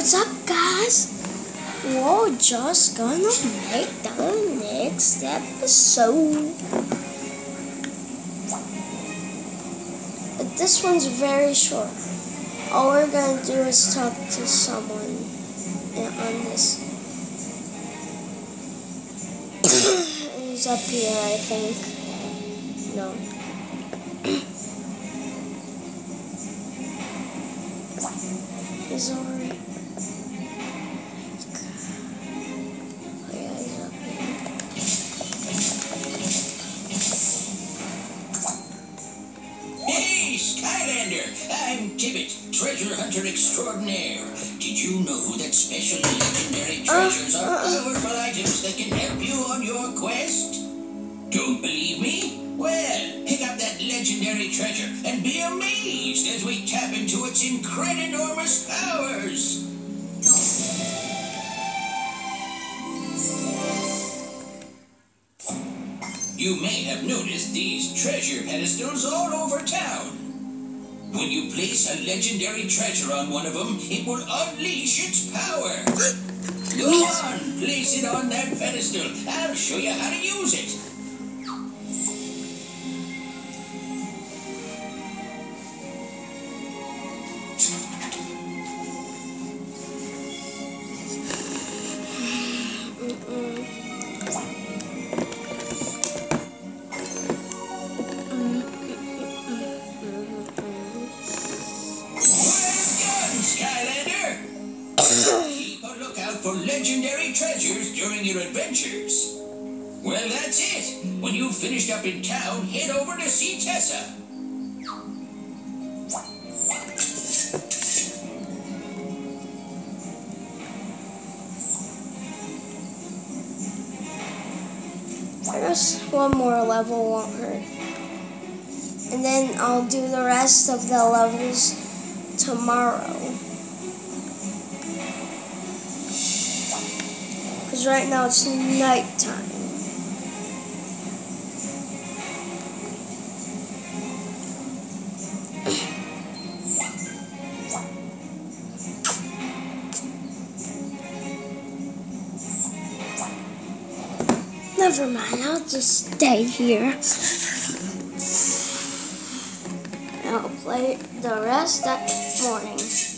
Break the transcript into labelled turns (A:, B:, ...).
A: What's up, guys? We're just gonna make the next episode. But this one's very short. All we're gonna do is talk to someone on this. He's up here, I think. No. He's over. Oh yeah, he's up here.
B: Hey, Skylander! I'm Tibbet, treasure hunter extraordinaire. Did you know that special legendary treasures are powerful items that can help you on your quest? Don't believe me? Well, pick up that legendary treasure and be amazed as we tap into its incredinormous powers. You may have noticed these treasure pedestals all over town. When you place a legendary treasure on one of them, it will unleash its power. Go on, place it on that pedestal. I'll show you how to use it. Skylander! Keep a lookout for legendary treasures during your adventures. Well, that's it. When you've finished up in town, head over to see Tessa.
A: I guess one more level won't hurt. And then I'll do the rest of the levels tomorrow. Because right now it's nighttime. Never mind, I'll just stay here. I'll play the rest that morning.